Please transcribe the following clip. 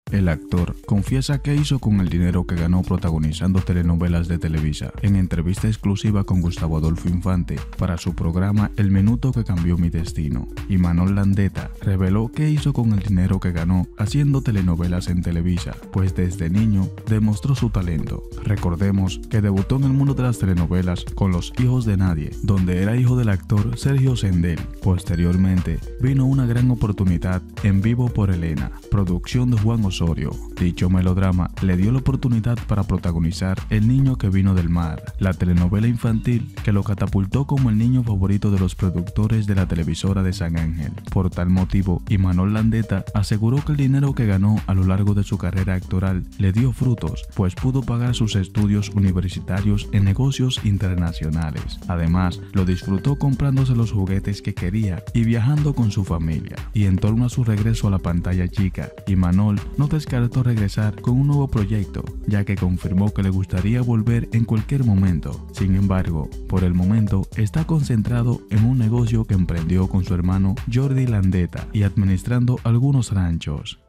El actor confiesa qué hizo con el dinero que ganó protagonizando telenovelas de Televisa. En entrevista exclusiva con Gustavo Adolfo Infante para su programa El Minuto que Cambió Mi Destino, Imanol Landeta reveló qué hizo con el dinero que ganó haciendo telenovelas en Televisa, pues desde niño demostró su talento. Recordemos que debutó en el mundo de las telenovelas con Los Hijos de Nadie, donde era hijo del actor Sergio Sendel. Posteriormente vino una gran oportunidad en Vivo por Elena, producción de Juan Osorio. Dicho melodrama le dio la oportunidad para protagonizar El Niño que Vino del Mar, la telenovela infantil que lo catapultó como el niño favorito de los productores de la televisora de San Ángel. Por tal motivo, Imanol Landeta aseguró que el dinero que ganó a lo largo de su carrera actoral le dio frutos, pues pudo pagar sus estudios universitarios en negocios internacionales. Además, lo disfrutó comprándose los juguetes que quería y viajando con su familia. Y en torno a su regreso a la pantalla chica, Imanol no descartó regresar con un nuevo proyecto, ya que confirmó que le gustaría volver en cualquier momento. Sin embargo, por el momento está concentrado en un negocio que emprendió con su hermano Jordi Landeta y administrando algunos ranchos.